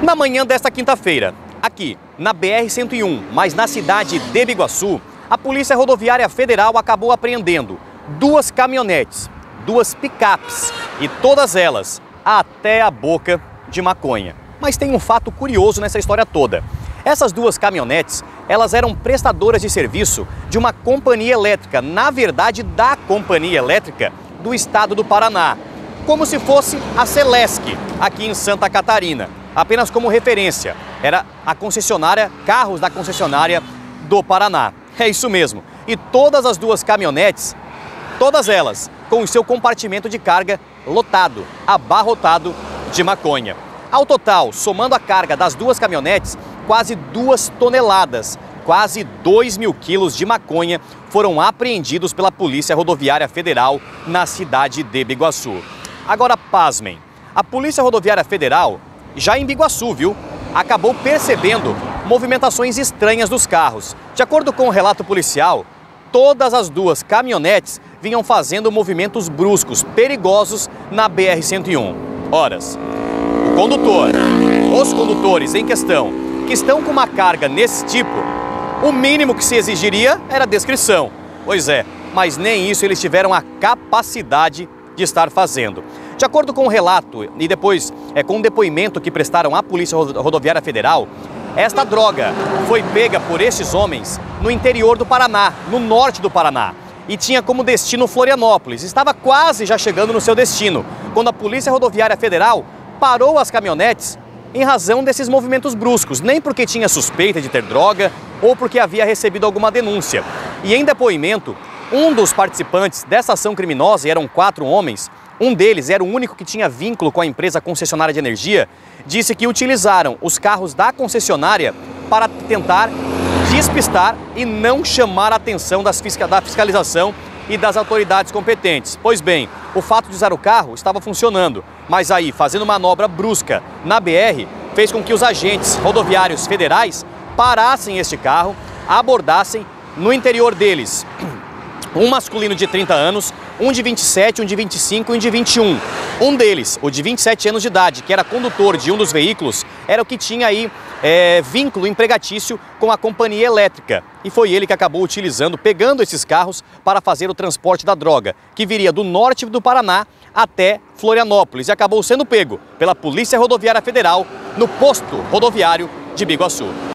Na manhã desta quinta-feira, aqui na BR-101, mas na cidade de Biguaçu, a Polícia Rodoviária Federal acabou apreendendo 2 caminhonetes, 2 picapes e todas elas até a boca de maconha. Mas tem um fato curioso nessa história toda. Essas 2 caminhonetes, elas eram prestadoras de serviço de uma companhia elétrica, na verdade da Companhia Elétrica do Estado do Paraná, como se fosse a Celesc, aqui em Santa Catarina. Apenas como referência, era a concessionária, carros da concessionária do Paraná. É isso mesmo. E todas as 2 caminhonetes, todas elas com o seu compartimento de carga lotado, abarrotado de maconha. Ao total, somando a carga das 2 caminhonetes, quase 2 toneladas, quase 2.000 quilos de maconha foram apreendidos pela Polícia Rodoviária Federal na cidade de Biguaçu. Agora, pasmem, a Polícia Rodoviária Federal, já em Biguaçu, acabou percebendo movimentações estranhas dos carros. De acordo com o relato policial, todas as 2 caminhonetes vinham fazendo movimentos bruscos, perigosos na BR-101. Horas, o condutor, os condutores em questão, que estão com uma carga nesse tipo, o mínimo que se exigiria era descrição. Pois é, mas nem isso eles tiveram a capacidade de estar fazendo. De acordo com o relato e depois com o depoimento que prestaram à Polícia Rodoviária Federal, esta droga foi pega por esses homens no interior do Paraná, no norte do Paraná, e tinha como destino Florianópolis. Estava quase já chegando no seu destino, quando a Polícia Rodoviária Federal parou as caminhonetes em razão desses movimentos bruscos, nem porque tinha suspeita de ter droga ou porque havia recebido alguma denúncia. E em depoimento, um dos participantes dessa ação criminosa, e eram 4 homens, um deles era o único que tinha vínculo com a empresa concessionária de energia, disse que utilizaram os carros da concessionária para tentar despistar e não chamar a atenção da fiscalização e das autoridades competentes. Pois bem, o fato de usar o carro estava funcionando, mas aí, fazendo manobra brusca na BR, fez com que os agentes rodoviários federais parassem este carro, abordassem no interior deles um masculino de 30 anos, um de 27, um de 25 e um de 21. Um deles, o de 27 anos de idade, que era condutor de um dos veículos, era o que tinha aí vínculo empregatício com a companhia elétrica. E foi ele que acabou utilizando, pegando esses carros para fazer o transporte da droga, que viria do norte do Paraná até Florianópolis e acabou sendo pego pela Polícia Rodoviária Federal no posto rodoviário de Biguaçu.